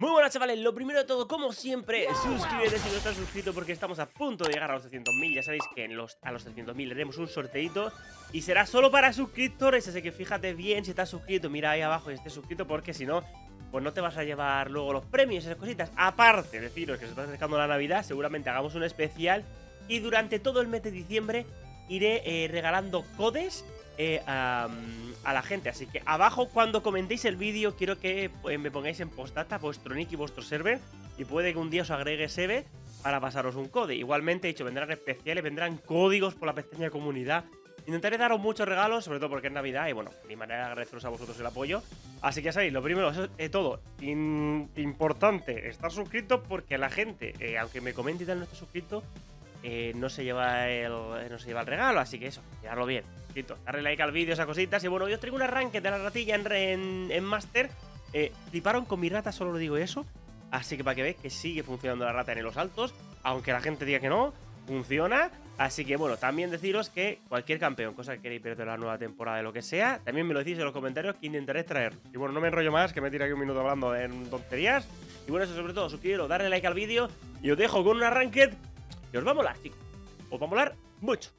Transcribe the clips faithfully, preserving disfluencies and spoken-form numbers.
Muy buenas, chavales, lo primero de todo, como siempre, suscríbete si no estás suscrito porque estamos a punto de llegar a los trescientos mil. Ya sabéis que en los, a los trescientos mil haremos un sorteito y será solo para suscriptores, así que fíjate bien si estás suscrito, mira ahí abajo y estés suscrito, porque si no, pues no te vas a llevar luego los premios y esas cositas. Aparte, deciros que se está acercando la Navidad, seguramente hagamos un especial y durante todo el mes de diciembre iré eh, regalando codes Eh, a, a la gente, así que abajo cuando comentéis el vídeo quiero que pues, me pongáis en postdata vuestro nick y vuestro server y puede que un día os agregue Sebe para pasaros un code. Igualmente, he dicho, vendrán especiales, vendrán códigos por la pestaña de comunidad. Intentaré daros muchos regalos, sobre todo porque es Navidad y bueno, mi manera de agradeceros a vosotros el apoyo. Así que ya sabéis, lo primero de todo, in, importante, estar suscrito porque la gente, eh, aunque me comente y tal no esté suscrito, Eh, no se lleva el no se lleva el regalo, así que eso, mirarlo bien, suscrito, darle like al vídeo, esas cositas. Y bueno, yo os traigo un arranque de la ratilla en, en, en Master. eh, Fliparon con mi rata, solo lo digo eso. Así que para que veáis que sigue funcionando la rata en los altos, aunque la gente diga que no, funciona. Así que bueno, también deciros que cualquier campeón, cosa que queréis ver de la nueva temporada, de lo que sea, también me lo decís en los comentarios que intentaré traer. Y bueno, no me enrollo más, que me tira aquí un minuto hablando en tonterías. Y bueno, eso sobre todo, suscribiros, darle like al vídeo y os dejo con un arranque y os va a molar, chicos. Os va a molar mucho.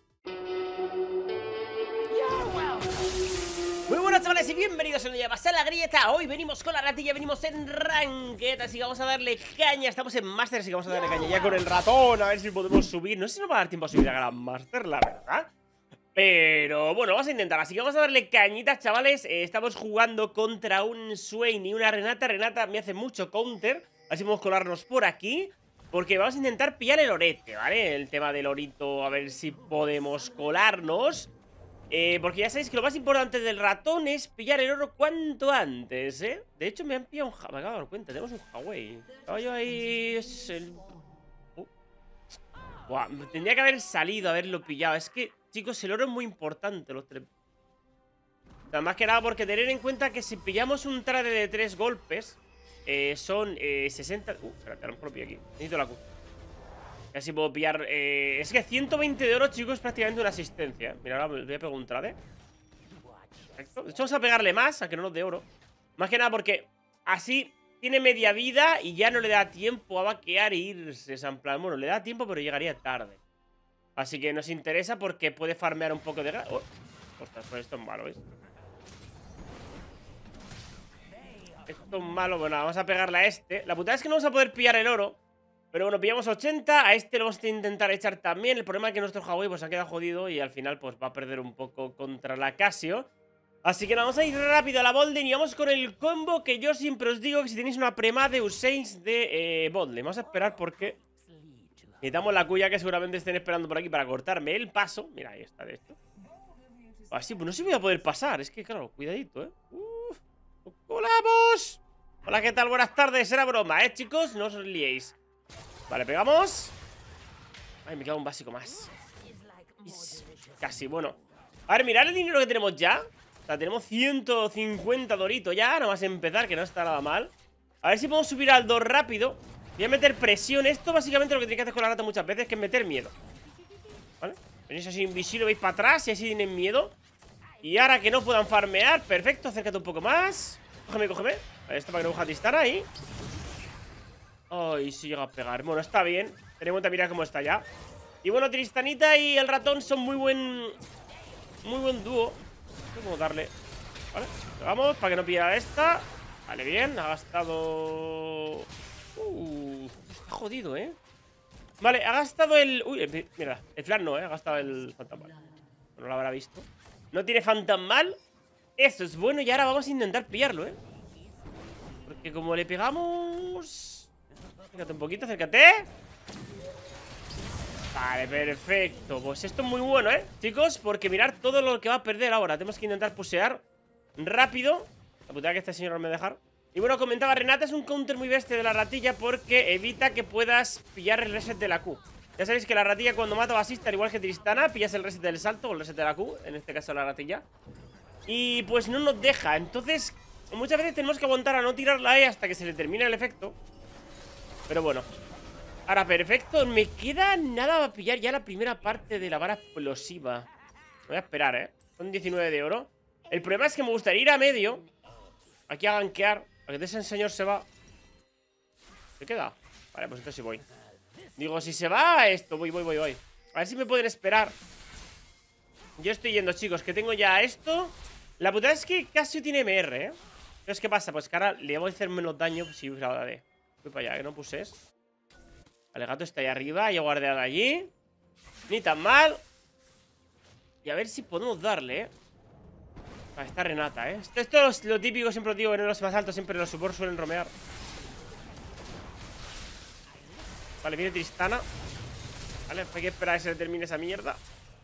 Muy buenas, chavales, y bienvenidos a un día más a la grieta. Hoy venimos con la ratilla, venimos en Ranked, así que vamos a darle caña. Estamos en Master, así que vamos a darle caña ya con el ratón, a ver si podemos subir. No sé si nos va a dar tiempo a subir a Gran Master, la verdad, pero bueno, vamos a intentar. Así que vamos a darle cañitas, chavales. eh, Estamos jugando contra un Swain y una Renata. Renata me hace mucho counter, así podemos colarnos por aquí, porque vamos a intentar pillar el orete, ¿vale? El tema del orito, a ver si podemos colarnos. Eh, porque ya sabéis que lo más importante del ratón es pillar el oro cuanto antes, ¿eh? De hecho, me han pillado un... Me acabo de dar cuenta, tenemos un Huawei. Estaba yo ahí... Es el... Uh. Buah, tendría que haber salido a haberlo pillado. Es que, chicos, el oro es muy importante, los tres. O sea, más que nada porque tener en cuenta que si pillamos un trade de tres golpes... Eh, son eh, sesenta... Uh, espérate, ahora me lo pillo aquí. Necesito la Q. Casi puedo pillar... Eh, es que ciento veinte de oro, chicos, es prácticamente una asistencia. Mira, ahora me voy a pegar un trade. Perfecto. De hecho, vamos a pegarle más, a que no nos dé oro. Más que nada porque así tiene media vida y ya no le da tiempo a vaquear e irse. En plan, bueno, le da tiempo, pero llegaría tarde. Así que nos interesa porque puede farmear un poco de... Oh, ostras, pues esto es malo, ¿ves? Esto es malo. Bueno, vamos a pegarle a este. La putada es que no vamos a poder pillar el oro. Pero bueno, pillamos ochenta. A este lo vamos a intentar echar también. El problema es que nuestro Huawei pues ha quedado jodido y al final pues va a perder un poco contra la Casio. Así que vamos a ir rápido a la Bolden y vamos con el combo que yo siempre os digo que si tenéis una prema de Usain de eh, Bolden. Vamos a esperar porque necesitamos la cuya que seguramente estén esperando por aquí para cortarme el paso. Mira, ahí está de esto. Así, pues no sé si voy a poder pasar. Es que claro, cuidadito, ¿eh? Uf. ¡Colamos! Hola, ¿qué tal? Buenas tardes. Era broma, ¿eh, chicos? No os liéis. Vale, pegamos. Ay, me queda un básico más. Casi, bueno. A ver, mirad el dinero que tenemos ya. O sea, tenemos ciento cincuenta doritos ya. Nada más empezar, que no está nada mal. A ver si podemos subir al dos rápido. Voy a meter presión. Esto básicamente lo que tenéis que hacer con la rata muchas veces, que es meter miedo. ¿Vale? Venís así invisible, veis para atrás y así tienen miedo. Y ahora que no puedan farmear, perfecto, acércate un poco más. Cógeme, cógeme. Ahí está, para que no coja Tristana ahí. Ay, si llega a pegar. Bueno, está bien. Ten en cuenta, mira cómo está ya. Y bueno, Tristanita y el ratón son muy buen... Muy buen dúo. Vamos a darle. Vale, vamos, para que no pilla esta. Vale, bien, ha gastado... Uh, está jodido, ¿eh? Vale, ha gastado el... Uy, el... mira, el flan no, ¿eh? Ha gastado el fantasmal. No lo habrá visto. No tiene fantasmal. Eso es bueno y ahora vamos a intentar pillarlo, ¿eh? Porque como le pegamos... Acércate un poquito, acércate. Vale, perfecto. Pues esto es muy bueno, ¿eh? Chicos, porque mirad todo lo que va a perder ahora. Tenemos que intentar pusear rápido. La putada que este señor no me va a dejar. Y bueno, comentaba Renata, es un counter muy bestia de la ratilla porque evita que puedas pillar el reset de la Q. Ya sabéis que la ratilla cuando mata basista, al igual que Tristana, pillas el reset del salto o el reset de la Q. En este caso la ratilla. Y pues no nos deja. Entonces, muchas veces tenemos que aguantar a no tirarla ahí hasta que se le termine el efecto. Pero bueno. Ahora, perfecto. Me queda nada a pillar ya la primera parte de la vara explosiva. Voy a esperar, ¿eh? Son diecinueve de oro. El problema es que me gustaría ir a medio. Aquí a gankear. A que ese señor se va. ¿Se queda? Vale, pues entonces sí voy. Digo, si se va esto, voy, voy, voy, voy. A ver si me pueden esperar. Yo estoy yendo, chicos, que tengo ya esto. La putada es que Casio tiene M R, ¿eh? Entonces, ¿qué pasa? Pues que ahora le voy a hacer menos daño si uso la de. Voy para allá, que no puses. Vale, el gato está ahí arriba. Y he guardado allí. Ni tan mal. Y a ver si podemos darle, ¿eh? Vale, está Renata, ¿eh? Esto, esto es lo típico, siempre lo digo. En los más altos siempre los supports suelen romear. Vale, viene Tristana. Vale, hay que esperar a que se termine esa mierda.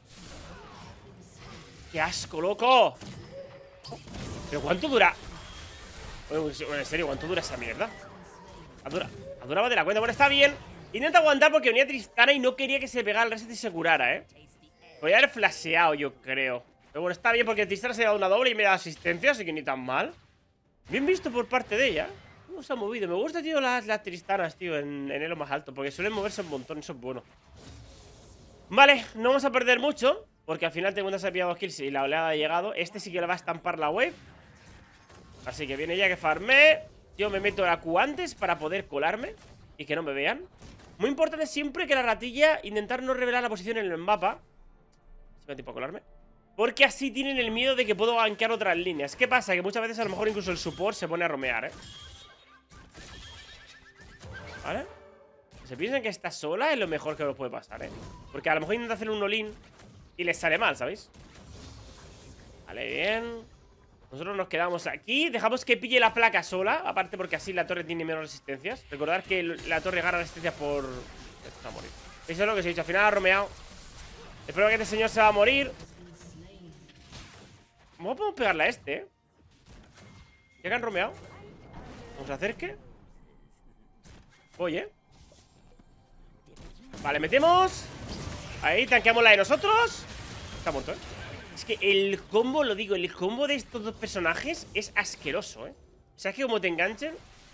¡Qué asco, loco! ¿Pero cuánto dura? Bueno, en serio, ¿cuánto dura esa mierda? Ha durado, ha durado de la cuenta. Bueno, está bien. Intenta aguantar porque venía Tristana y no quería que se pegara el reset y se curara, ¿eh? Podría haber flasheado, yo creo. Pero bueno, está bien porque Tristana se ha dado una doble y me da asistencia, así que ni tan mal. Bien visto por parte de ella. No se ha movido. Me gusta, tío, las, las Tristanas, tío, en, en elo más alto, porque suelen moverse un montón, eso es bueno. Vale, no vamos a perder mucho, porque al final tengo una pillado kills y la oleada ha llegado. Este sí que le va a estampar la wave. Así que viene ya que farme. Yo me meto la Q antes para poder colarme y que no me vean. Muy importante siempre que la ratilla intentar no revelar la posición en el mapa. Si me da tiempo a colarme. Porque así tienen el miedo de que puedo gankear otras líneas. ¿Qué pasa? Que muchas veces a lo mejor incluso el support se pone a romear, ¿eh? ¿Vale? Se piensan que está sola es lo mejor que nos puede pasar, ¿eh? Porque a lo mejor intenta hacer un all-in y les sale mal, ¿sabéis? Vale, bien. Nosotros nos quedamos aquí. Dejamos que pille la placa sola. Aparte porque así la torre tiene menos resistencias. Recordad que la torre gana resistencia por... Esto va a morir. Eso es lo que os he dicho. Al final ha romeado. Espero que este señor se va a morir. ¿Cómo podemos pegarle a este, eh? Ya que han romeado. Vamos a acerque. Oye. Vale, metemos. Ahí, tanqueamos la de nosotros. Está muerto, eh. Es que el combo, lo digo, el combo de estos dos personajes es asqueroso, eh. O sea, es que como te enganchen.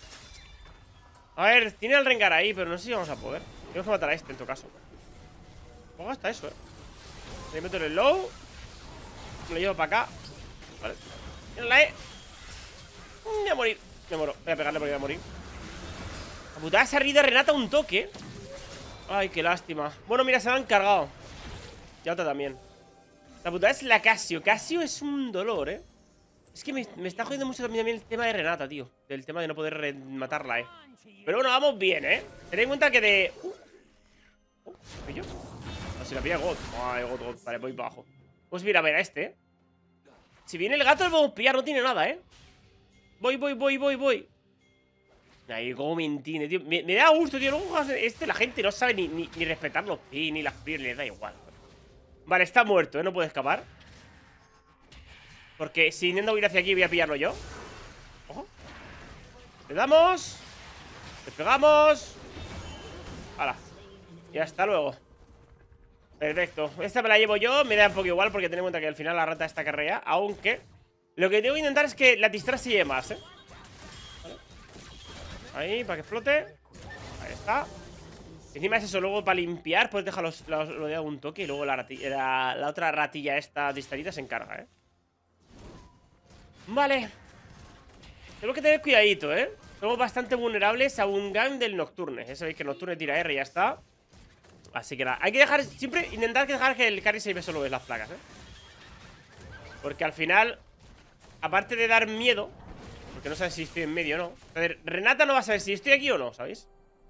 A ver, tiene el Rengar ahí, pero no sé si vamos a poder. Tenemos que matar a este en todo caso. Ojo, hasta eso, eh. Le meto en el low. Me lo llevo para acá. Vale. Mira la E. Me voy a morir. Me muero. Voy a pegarle porque voy a morir. La putada se ha rido Renata un toque. Ay, qué lástima. Bueno, mira, se la han cargado. Y otra también. La putada es la Casio. Casio es un dolor, ¿eh? Es que me, me está jodiendo mucho también el tema de Renata, tío. Del tema de no poder matarla, ¿eh? Pero bueno, vamos bien, ¿eh? Tened en cuenta que de... Uh. Uh, ¿y yo? No, si la pilla God. Ay, God, God. Vale, voy para abajo. Pues mira, a ver a este, ¿eh? Si viene el gato, lo podemos pillar. No tiene nada, ¿eh? Voy, voy, voy, voy, voy. Ahí, como me entiende, tío. Me, me da gusto, tío. Luego, este, la gente no sabe ni, ni, ni respetar los pi, ni las pri, le da igual. Vale, está muerto, ¿eh? No puede escapar. Porque si intento ir hacia aquí, voy a pillarlo yo. Ojo. Le damos. Le pegamos. Hala. Y hasta luego. Perfecto. Esta me la llevo yo. Me da un poco igual porque ten en cuenta que al final la rata está carrea. Aunque lo que tengo que intentar es que la Tristana se lleve más, ¿eh? Vale. Ahí, para que flote. Ahí está. Encima es eso, luego para limpiar puedes dejar los, los, lo de algún toque. Y luego la, ratilla, la, la otra ratilla esta Tristanita se encarga, ¿eh? Vale. Tenemos que tener cuidadito, ¿eh? Somos bastante vulnerables a un gang del Nocturne. Ya sabéis que el Nocturne tira R y ya está. Así que nada, hay que dejar, siempre intentar dejar que el carry se lleve solo de las placas, ¿eh? Porque al final, aparte de dar miedo, porque no sabes si estoy en medio o no. A ver, Renata no va a saber si estoy aquí o no, ¿sabéis?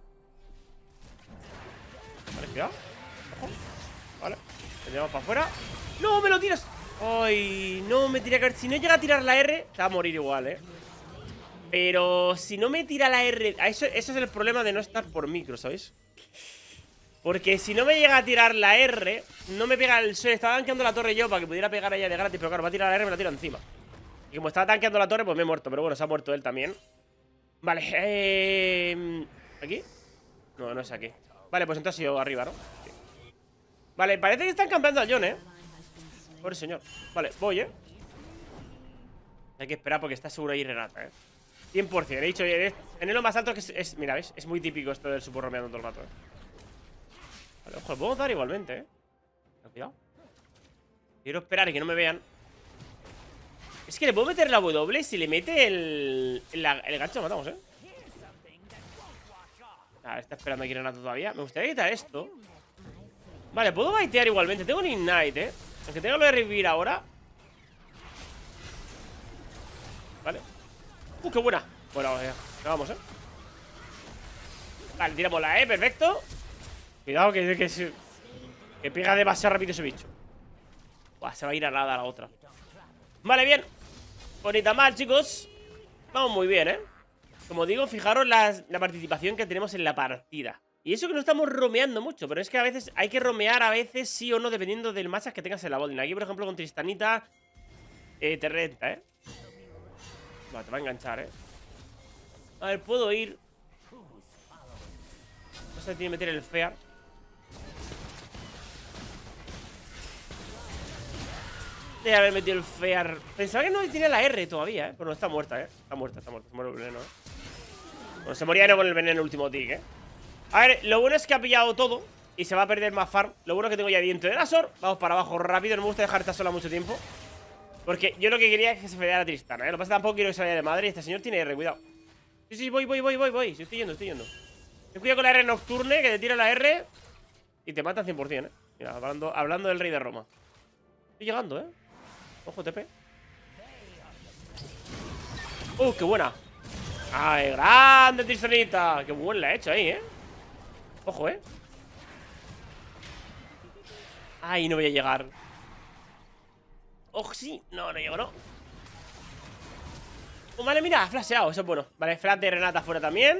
Vale, cuidado. Ojo. Vale, le llevamos para afuera. ¡No, me lo tiras! Ay, no, me tira que... Si no llega a tirar la R, se va a morir igual, ¿eh? Pero si no me tira la R... Eso, eso es el problema de no estar por micro, ¿sabéis? Porque si no me llega a tirar la R, no me pega el suelo. Estaba tanqueando la torre yo para que pudiera pegar a ella de gratis. Pero claro, va a tirar la R y me la tira encima. Y como estaba tanqueando la torre, pues me he muerto. Pero bueno, se ha muerto él también. Vale, eh... ¿aquí? No, no es aquí. Vale, pues entonces yo arriba, ¿no? Sí. Vale, parece que están campeando al John, ¿eh? Pobre señor. Vale, voy, ¿eh? Hay que esperar porque está seguro ahí Renata, ¿eh? cien por cien, he dicho, en el lo más alto que es, es... Mira, ¿ves? Es muy típico esto del support romeando todo el rato, ¿eh? Vale, ojo, lo puedo dar igualmente, ¿eh? Cuidado. Quiero esperar y que no me vean. Es que le puedo meter la W. Si le mete el, el, el gancho lo matamos, ¿eh? Ah, está esperando aquí Renato todavía. Me gustaría quitar esto. Vale, puedo baitear igualmente. Tengo un Ignite, eh. Aunque tenga lo de revivir ahora. Vale. Uh, qué buena. Bueno, ya. Vamos, eh. Vale, tiramos la E, perfecto. Cuidado que, que, que, que pega demasiado rápido ese bicho. Buah, se va a ir a nada la otra. Vale, bien. Bonita mal, chicos. Vamos muy bien, eh. Como digo, fijaros la, la participación que tenemos en la partida. Y eso que no estamos romeando mucho, pero es que a veces hay que romear a veces sí o no, dependiendo del matchup que tengas en la botlane. Aquí, por ejemplo, con Tristanita eh, te renta, ¿eh? Vale, te va a enganchar, ¿eh? A ver, puedo ir. No sé, tiene que meter el Fear. De haber metido el Fear. Pensaba que no tiene la R todavía, ¿eh? Pero no, está muerta, ¿eh? Está muerta, está muerta. Se muere el veneno, ¿eh? Bueno, se moría no con el veneno en el último tick, ¿eh? A ver, lo bueno es que ha pillado todo y se va a perder más farm. Lo bueno es que tengo ya viento de Nashor. Vamos para abajo rápido. No me gusta dejar esta sola mucho tiempo, porque yo lo que quería es que se fedeara a Tristana, ¿eh? Lo que pasa es que tampoco quiero que se vaya de madre. Y este señor tiene R, cuidado. Sí, sí, voy, voy, voy, voy, voy. Sí, estoy yendo, estoy yendo. Ten cuidado con la R nocturne, que te tira la R y te mata cien por cien, ¿eh? Mira, hablando, hablando del rey de Roma. Estoy llegando, ¿eh? Ojo, T P. ¡Uh, qué buena! ¡Ay, grande, Tristanita! ¡Qué buena la he hecho ahí, eh! Ojo, eh. Ay, no voy a llegar. Ojo, sí. No, no llego, no. Oh, vale, mira, ha flasheado. Eso es bueno. Vale, flash de Renata fuera también.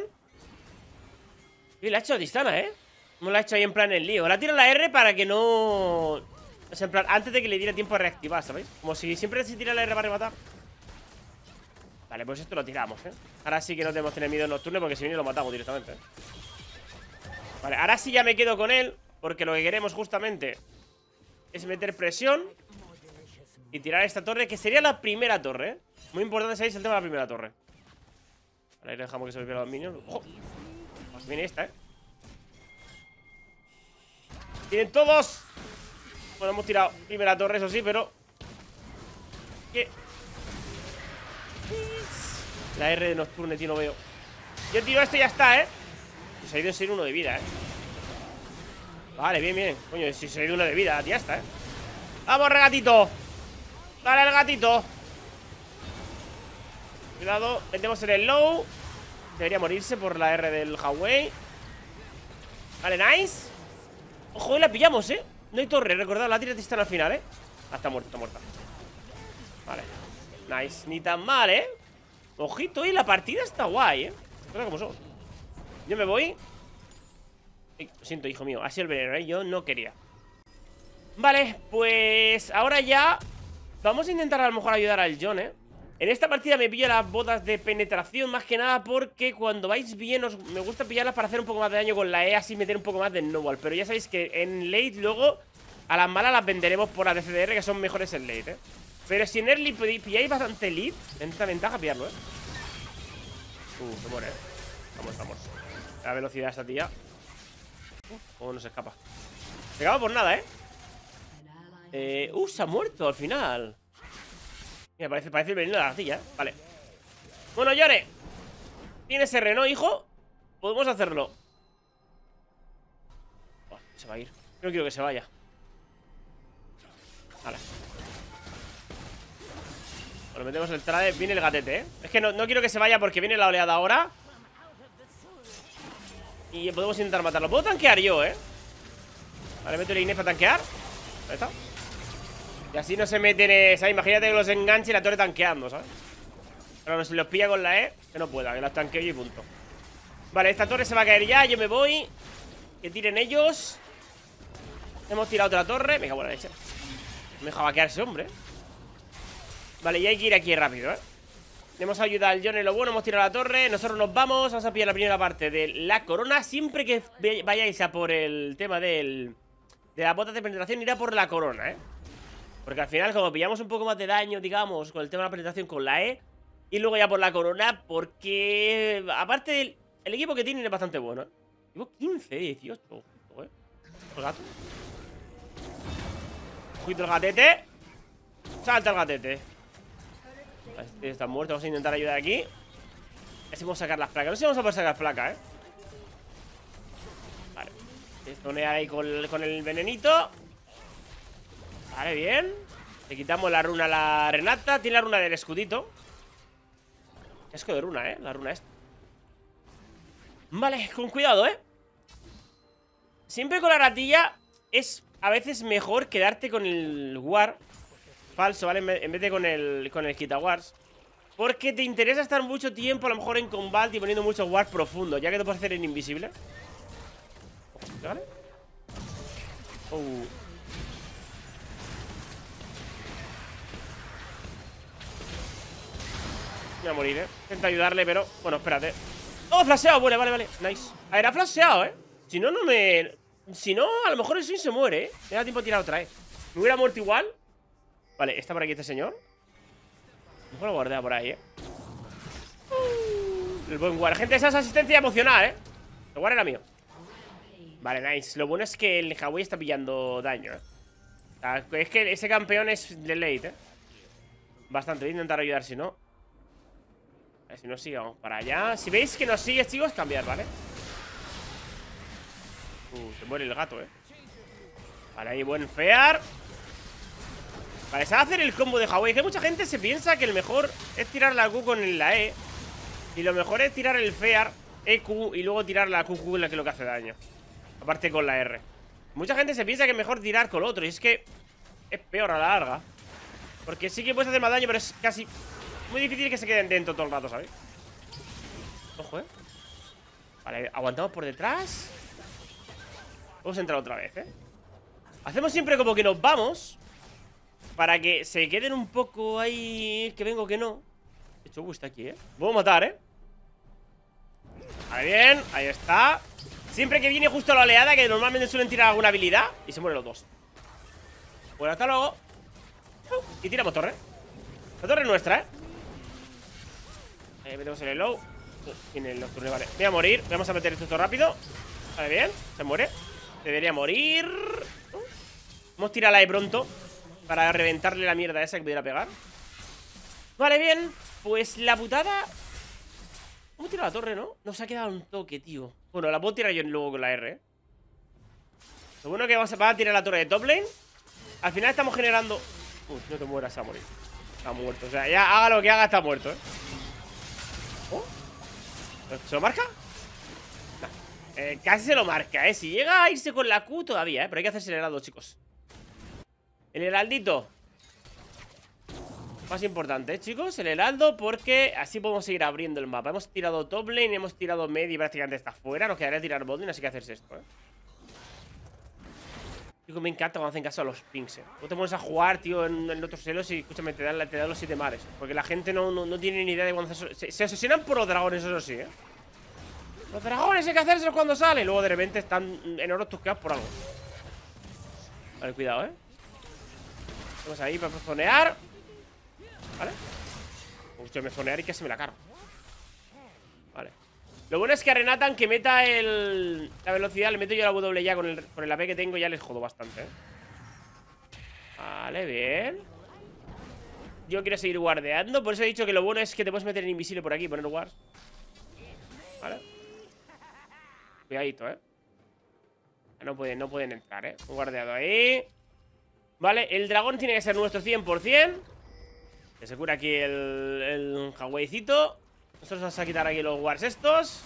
Y la ha hecho a Tristana, eh. No la ha hecho ahí en plan el lío. La tira la R para que no... O sea, en plan, antes de que le diera tiempo a reactivar, ¿sabéis? Como si siempre se tira la R para rematar. Vale, pues esto lo tiramos, eh. Ahora sí que no tenemos que tener miedo nocturno, porque si viene lo matamos directamente, eh. Vale, ahora sí ya me quedo con él, porque lo que queremos justamente es meter presión y tirar esta torre, que sería la primera torre, ¿eh? Muy importante, ¿sabéis? El tema de la primera torre. Vale, ahí dejamos que se me pierdan los minions. ¡Ojo! Pues viene esta, ¿eh? ¡Tienen todos! Bueno, hemos tirado primera torre, eso sí, pero... ¿Qué? La R de Nocturne, tío, no veo. Yo tiro esto y ya está, ¿eh? Se ha ido en ser uno de vida, ¿eh? Vale, bien, bien. Coño, si se ha ido uno de vida, ya está, ¿eh? ¡Vamos, regatito! ¡Dale al gatito! Cuidado, metemos en el low. Debería morirse por la R del Huawei. Vale, nice. Ojo, la pillamos, ¿eh? No hay torre, recordad, la tira Tristana al final, ¿eh? Ah, está muerta, está muerta. Vale, nice, ni tan mal, ¿eh? Ojito, y la partida está guay, ¿eh? Mira cómo son. Yo me voy. Ay, lo siento, hijo mío, ha sido el veneno, ¿eh? Yo no quería. Vale, pues ahora ya vamos a intentar a lo mejor ayudar al John, ¿eh? En esta partida me pillo las botas de penetración, más que nada porque cuando vais bien os, me gusta pillarlas para hacer un poco más de daño con la E, así meter un poco más de snowball. Pero ya sabéis que en late luego a las malas las venderemos por las de C D R, que son mejores en late, ¿eh? Pero si en early pilláis bastante lead, en esta ventaja pillarlo, ¿eh? Uh, se muere, ¿eh? Vamos, vamos. La velocidad de esta tía. Uh, oh, no se escapa. Se acaba por nada, ¿eh? Eh, uh, se ha muerto al final. Mira, parece, parece el veneno de la ardilla, ¿eh? Vale. Bueno, Yone, tienes R, ¿no, hijo? Podemos hacerlo. Oh, se va a ir. No quiero que se vaya. Vale. Bueno, metemos el trade. Viene el gatete, ¿eh? Es que no, no quiero que se vaya porque viene la oleada ahora. Y podemos intentar matarlo. Puedo tanquear yo, ¿eh? Vale, meto el Inés para tanquear. Ahí está. Y así no se meten, eh, ¿sabes? Imagínate que los enganche y la torre tanqueando, ¿sabes? Pero si los pilla con la E, que no pueda, que las tanqueo y punto. Vale, esta torre se va a caer ya, yo me voy. Que tiren ellos. Hemos tirado otra torre. Me cago en la leche. Me deja vaquear ese hombre. Vale, y hay que ir aquí rápido, ¿eh? Hemos ayudado al John en lo bueno, hemos tirado la torre. Nosotros nos vamos, vamos a pillar la primera parte de la corona. Siempre que vayáis a por el tema del de las botas de penetración, irá por la corona, ¿eh? Porque al final, como pillamos un poco más de daño, digamos, con el tema de la penetración con la E, y luego ya por la corona, porque aparte del el equipo que tienen es bastante bueno, ¿eh? Llevo quince, dieciocho, ojito, ¿eh? El gato. Ojito el gatete. Salta el gatete. Este está muerto, vamos a intentar ayudar aquí. A ver si vamos a sacar las placas. No sé si vamos a poder sacar placas, ¿eh? Vale. Zonea ahí con, con el venenito. Vale, bien. Le quitamos la runa a la Renata. Tiene la runa del escudito. Esco de runa, eh. La runa esta. Vale, con cuidado, eh. Siempre con la ratilla es a veces mejor quedarte con el war falso, ¿vale? En vez de con el, con el quita wars. Porque te interesa estar mucho tiempo a lo mejor en combate y poniendo mucho war profundo, ya que te puedes hacer en invisible. ¿Vale? Uh. Voy a morir, eh. Intento ayudarle, pero... Bueno, espérate. ¡Oh, flasheado! Vale, vale, vale. Nice. A ver, ha flasheado, eh. Si no, no me... Si no, a lo mejor el Swing se muere, eh. Me da tiempo de tirar otra vez. ¿Me hubiera muerto igual? Vale, ¿está por aquí este señor? A lo mejor lo guardea por ahí, eh. El buen guard. Gente, esa es asistencia emocional, eh. El guard era mío. Vale, nice. Lo bueno es que el Hawaii está pillando daño, eh. O sea, es que ese campeón es de late, eh. Bastante. Voy a intentar ayudar, si no. A ver si nos sigue, vamos para allá. Si veis que nos sigue, chicos, cambiar, ¿vale? Uh, se muere el gato, eh. Vale, ahí buen fear. Vale, se va a hacer el combo de Hawaii. Que mucha gente se piensa que el mejor es tirar la Q con la E. Y lo mejor es tirar el fear E Q y luego tirar la Q Q, la que es lo que hace daño. Aparte con la R. Mucha gente se piensa que es mejor tirar con lo otro. Y es que es peor a la larga. Porque sí que puedes hacer más daño, pero es casi muy difícil que se queden dentro todo el rato, ¿sabes? Ojo, eh. Vale, aguantamos por detrás. Vamos a entrar otra vez, eh. Hacemos siempre como que nos vamos, para que se queden un poco ahí. Que vengo, que no. De hecho, está aquí, eh. Vamos a matar, eh. Vale, bien, ahí está. Siempre que viene justo la oleada, que normalmente suelen tirar alguna habilidad, y se mueren los dos. Bueno, hasta luego. Y tiramos torre. La torre es nuestra, eh. Ahí metemos el low. Tiene el nocturne, vale. Voy a morir, vamos a meter esto rápido. Vale, bien, se muere. Debería morir. Vamos a tirarla de pronto para reventarle la mierda esa que pudiera pegar. Vale, bien. Pues la putada. ¿Cómo tiro la torre, no? Nos ha quedado un toque, tío. Bueno, la puedo tirar yo luego con la R, ¿eh? Lo bueno que vamos a, va a tirar la torre de top lane. Al final estamos generando... Uy, no te mueras, a morir. Está muerto, o sea, ya haga lo que haga, está muerto, ¿eh? ¿Oh? ¿Se lo marca? No. Eh, casi se lo marca, ¿eh? Si llega a irse con la Q todavía, ¿eh? Pero hay que hacerse el heraldo, chicos. El heraldito. Más importante, ¿eh, chicos? El heraldo, porque así podemos seguir abriendo el mapa. Hemos tirado top lane, hemos tirado mid y prácticamente está fuera. Nos quedaría tirar bot lane, así que hacerse esto, ¿eh? Tío, me encanta cuando hacen caso a los pings, eh. No te pones a jugar, tío, en, en otros celos y, escúchame, te dan, te dan los siete mares. Porque la gente no, no, no tiene ni idea de cuando se, se, se asesinan por los dragones, eso sí, ¿eh? Los dragones hay que hacérselos cuando sale. Luego de repente están en oro tusqueados por algo. Vale, cuidado, ¿eh? Vamos ahí para zonear. ¿Vale? Hostia, me zonear y que se me la cargo. Vale. Lo bueno es que a Renata, aunque meta el, la velocidad, le meto yo la W ya con el, con el A P que tengo, ya les jodo bastante, ¿eh? Vale, bien. Yo quiero seguir guardeando. Por eso he dicho que lo bueno es que te puedes meter en invisible por aquí y poner wars. Vale. Cuidadito, ¿eh? No pueden, no pueden entrar, ¿eh? Un guardeado ahí. Vale, el dragón tiene que ser nuestro cien por cien. Que se cura aquí el, el Hawaiicito. Nosotros vamos a quitar aquí los wars estos.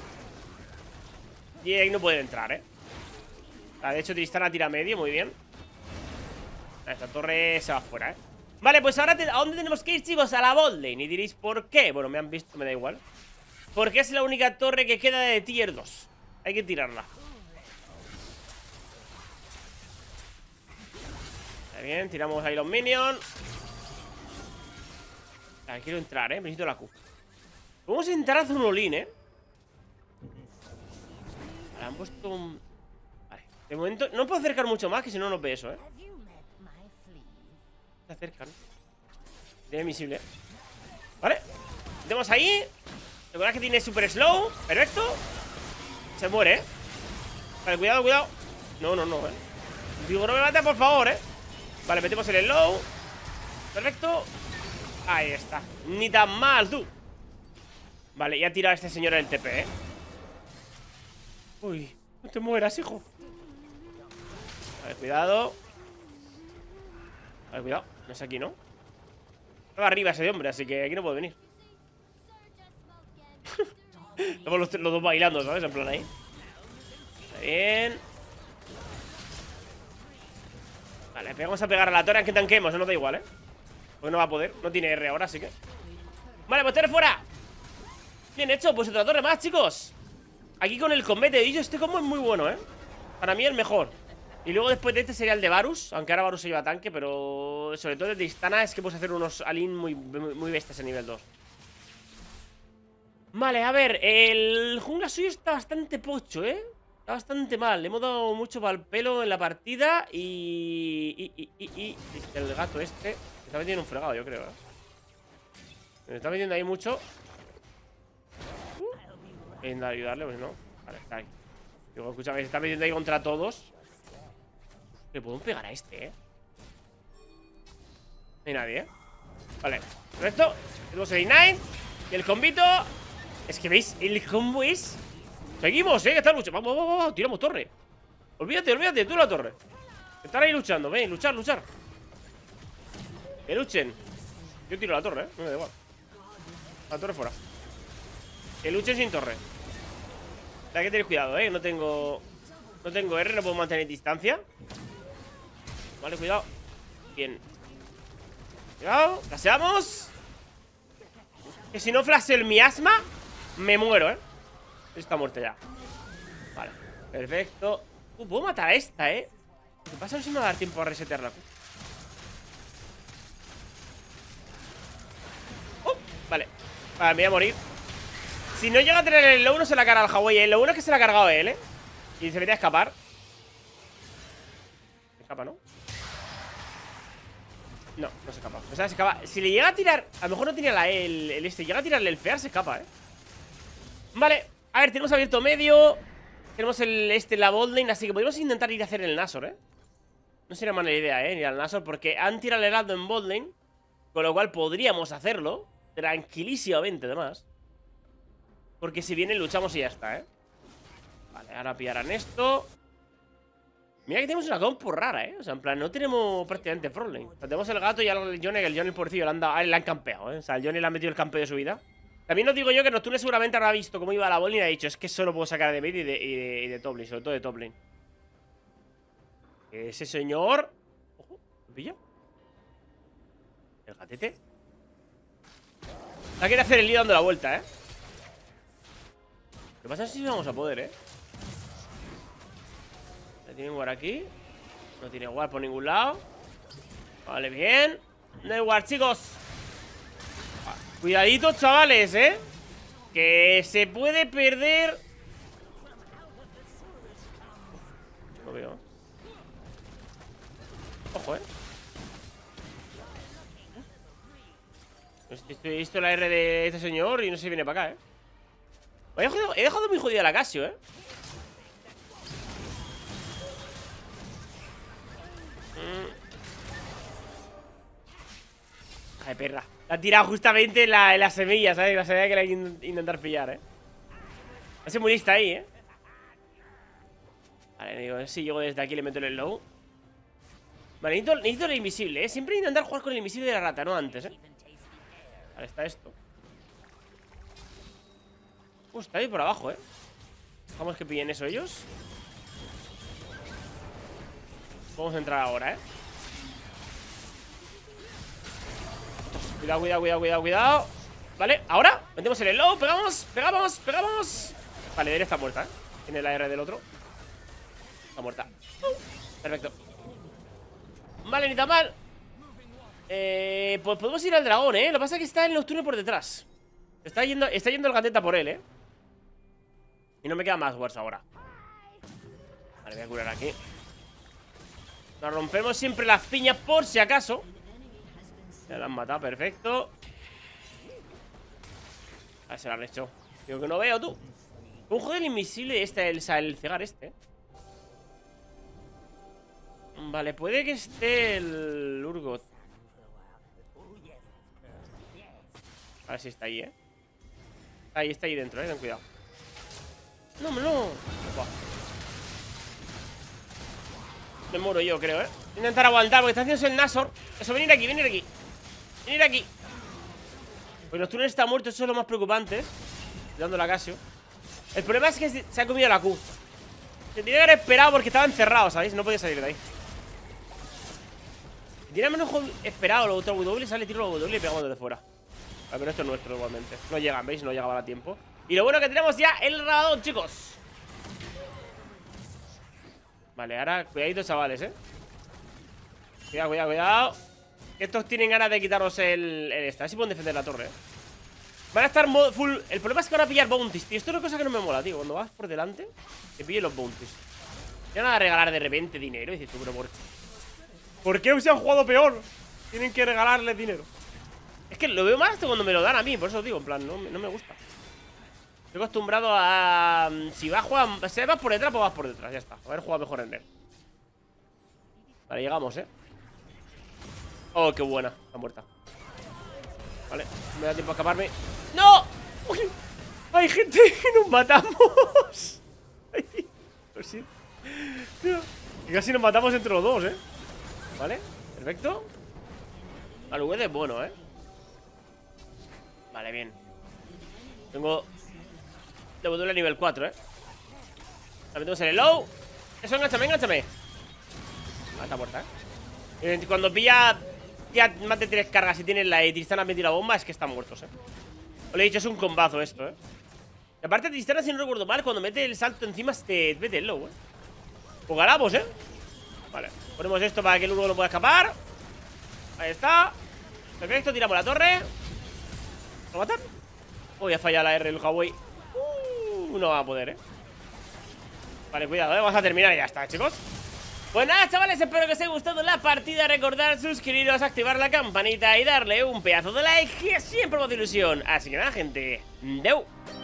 Y ahí no pueden entrar, ¿eh? Ah, de hecho, Tristana tira medio, muy bien. Esta torre se va fuera, ¿eh? Vale, pues ahora, te, ¿a dónde tenemos que ir, chicos? A la bot lane. Y diréis, ¿por qué? Bueno, me han visto, me da igual. Porque es la única torre que queda de tier dos. Hay que tirarla. Está bien, tiramos ahí los minions. Vale, quiero entrar, ¿eh? Necesito la Q. Vamos a intentar hacer un all-in, ¿eh? Vale, han puesto un... Vale, de momento no puedo acercar mucho más, que si no, no ve eso, ¿eh? Se acercan. Tiene invisible. Vale, metemos ahí. Recuerda que tiene super slow. Perfecto. Se muere, ¿eh? Vale, cuidado, cuidado. No, no, no, ¿eh? Digo, no me mate, por favor, ¿eh? Vale, metemos el slow. Perfecto. Ahí está. Ni tan mal, tú. Vale, ya ha tirado a este señor el T P, ¿eh? Uy, No te mueras, hijo. A ver, cuidado. A ver, cuidado. No es aquí, ¿no? Estaba arriba ese hombre, así que aquí no puede venir. Estamos los, los dos bailando, ¿sabes? En plan ahí. Está bien. Vale, vamos a pegar a la torre aunque tanquemos, no da igual, ¿eh? Pues no va a poder, no tiene R ahora, así que... Vale, pues torre fuera. Bien hecho, pues otra torre más, chicos. Aquí con el combate de Illo, este combo es muy bueno, ¿eh? Para mí el mejor. Y luego después de este sería el de Varus. Aunque ahora Varus se lleva tanque, pero sobre todo el de Istana es que puedes hacer unos Alin muy, muy, muy bestias en nivel dos. Vale, a ver, el jungla suyo está bastante pocho, ¿eh? Está bastante mal, le hemos dado mucho pal pelo en la partida. Y... Y, y, y, y el gato este me está metiendo un fregado, yo creo, ¿eh? Me está metiendo ahí mucho. uh, Voy a ayudarle, pues no. Vale, está ahí. Digo, escúchame, se está metiendo ahí contra todos. Le puedo pegar a este, ¿eh? No hay nadie, ¿eh? Vale, perfecto. Tenemos el I nueve y el combito. Es que veis, el combo es... Seguimos, ¿eh? Que están luchando. Vamos, vamos, vamos. Tiramos torre. Olvídate, olvídate, tú la torre. Están ahí luchando, ven, luchar, luchar. Que luchen. Yo tiro la torre, ¿eh? No me da igual. La torre fuera. Que luchen sin torre. Hay que tener cuidado, ¿eh? No tengo... No tengo R, no puedo mantener distancia. Vale, cuidado. Bien. Cuidado, gaseamos. Que si no flashe el miasma me muero, ¿eh? Está muerta ya. Vale, perfecto. uh, Puedo matar a esta, ¿eh? Lo que pasa es que no me va a dar tiempo a resetearla. uh, Vale, vale, me voy a morir. Si no llega a tener el low no se la carga al Hawaii, ¿eh? Lo bueno es que se la ha cargado él, ¿eh? Y se debería escapar. Se escapa, ¿no? No, no se escapa. O sea, se escapa. Si le llega a tirar... A lo mejor no tenía la E, el, el este. Llega a tirarle el fear, se escapa, ¿eh? Vale. A ver, tenemos abierto medio. Tenemos el este, la bot lane. Así que podemos intentar ir a hacer el Nashor, ¿eh? No sería mala idea, ¿eh? Ir al Nashor. Porque han tirado el heraldo en bot lane. Con lo cual podríamos hacerlo. Tranquilísimamente, además. Porque si viene luchamos y ya está, ¿eh? Vale, ahora pillarán esto. Mira que tenemos una compo rara, ¿eh? O sea, en plan, no tenemos prácticamente frontline. O sea, tenemos el gato y algo del Johnny. Que el Johnny, el pobrecillo, le han, dado, le han campeado, ¿eh? O sea, el Johnny le ha metido el campeo de su vida. También os digo yo que Nocturne seguramente habrá visto cómo iba la bola y le ha dicho: es que solo puedo sacar de mid y de, y de, y de top lane, sobre todo de top lane. Ese señor... Ojo, ¿lo pilla? El gatete. La quiere hacer el lío dando la vuelta, ¿eh? Lo que pasa es que sí vamos a poder, ¿eh? Tiene guard aquí. No tiene guard por ningún lado. Vale, bien. No hay guard, chicos. Cuidadito, chavales, ¿eh? Que se puede perder. No veo. Ojo, ¿eh? He visto la R de este señor y no se viene para acá, ¿eh? He dejado, he dejado muy jodida la Casio, ¿eh? Hija de perra. La ha tirado justamente en la, en la semilla, ¿sabes? La semilla que la hay que intentar pillar, ¿eh? Va a ser muy lista ahí, ¿eh? Vale, digo, a ver si llego desde aquí y le meto el low. Vale, necesito, necesito el invisible, ¿eh? Siempre intentar jugar con el invisible de la rata, no antes, ¿eh? Vale, está esto. Uh, está ahí por abajo, ¿eh? Vamos que pillen eso ellos. Vamos a entrar ahora, ¿eh? Cuidado, cuidado, cuidado, cuidado, cuidado. Vale, ahora metemos el low, pegamos, pegamos, pegamos. Vale, Dere está muerta, ¿eh? Tiene la R del otro. Está muerta. uh, Perfecto. Vale, ni tan mal. Eh, pues podemos ir al dragón, ¿eh? Lo que pasa es que está el nocturno por detrás. Está yendo, está yendo el gateta por él, ¿eh? Y no me queda más wards ahora. Vale, voy a curar aquí. Nos rompemos siempre las piñas por si acaso. Ya la han matado, perfecto. A ver, se la han hecho. Digo que no veo, tú. Un juego del invisible este, el, el cegar este. Vale, puede que esté el Urgot. A ver si está ahí, ¿eh? Está ahí, está ahí dentro, ¿eh? Ten cuidado. No, no. Buah. Me muero yo, creo, ¿eh? Voy a intentar aguantar porque está haciéndose el Nashor. Eso, venir aquí, venir aquí. Venir aquí. Pues Nocturne está muerto, eso es lo más preocupante, ¿eh? Dando la Casio. El problema es que se ha comido la Q. Se tenía que haber esperado porque estaba encerrado, ¿sabéis? No podía salir de ahí. Si tiene menos esperado lo otro W, sale, tiro lo W y pegamos desde fuera. Vale, pero esto es nuestro igualmente. No llegan, ¿veis? No llegaba a tiempo. Y lo bueno que tenemos ya el Rabadón, chicos. Vale, ahora cuidadito, chavales, ¿eh? Cuidado, cuidado, cuidado. Estos tienen ganas de quitaros el, el esta. A ver si pueden defender la torre, ¿eh? Van a estar full. El problema es que van a pillar bounties, tío. Esto es una cosa que no me mola, tío. Cuando vas por delante, te pillen los bounties. Te van a regalar de repente dinero. Y dices tú, pero ¿por qué? ¿Por qué se han jugado peor? Tienen que regalarles dinero. Es que lo veo más cuando me lo dan a mí. Por eso digo, en plan, no, no me gusta. Estoy acostumbrado a... Si vas a jugar... Si vas por detrás, pues vas por detrás. Ya está. A ver, juega mejor en él. Vale, llegamos, ¿eh? Oh, qué buena. Está muerta. Vale, me da tiempo a escaparme. ¡No! ¡Uy! ¡Hay gente que nos matamos! Ay, lo siento. Y casi nos matamos entre los dos, ¿eh? Vale, perfecto. Al V D es bueno, ¿eh? Vale, bien. Tengo W a nivel cuatro, ¿eh? La metemos en el low. Eso, enganchame, enganchame. Ah, está muerta, ¿eh? Y cuando pilla ya más de tres cargas y tienen la de Tristana metido la bomba, es que están muertos, ¿eh? Os lo he dicho, es un combazo esto, ¿eh? Y aparte Tristana, si no recuerdo mal, cuando mete el salto encima te mete el low, ¿eh? Pues ganamos, ¿eh? Vale, ponemos esto para que el uno no pueda escapar. Ahí está. Perfecto, tiramos la torre. ¿Lo matan? Uy, ha fallado la R el Huawei. Uh, no va a poder, ¿eh? Vale, cuidado, ¿eh? Vamos a terminar y ya está, chicos. Pues nada, chavales, espero que os haya gustado la partida. Recordad suscribiros, activar la campanita y darle un pedazo de like, que siempre me hace ilusión. Así que nada, gente, ¡deu!